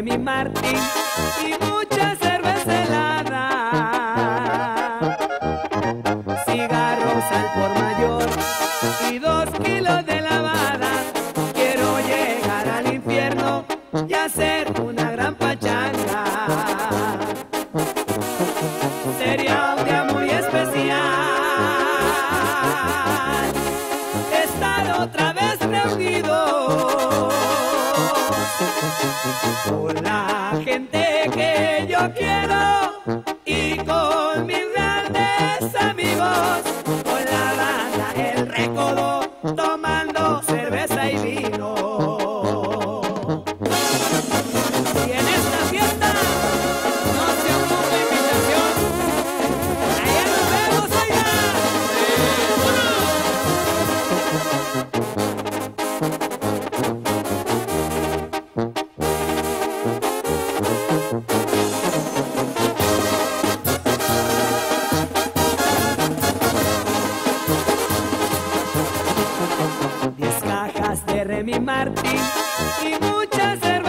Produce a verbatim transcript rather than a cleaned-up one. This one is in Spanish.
Remy Martin y mucha cerveza helada, cigarros al por mayor y dos kilos de lavada. Quiero llegar al infierno y hacer una gran pachanga. Sería un día muy especial estar otra vez reunidos con la gente que yo quiero y con mis grandes amigos, con la banda El Recodo, tomando cerveza y vino. Y en esta fiesta no se ocupa invitación. Allá nos vemos, allá. Diez cajas de Remy Martin y muchas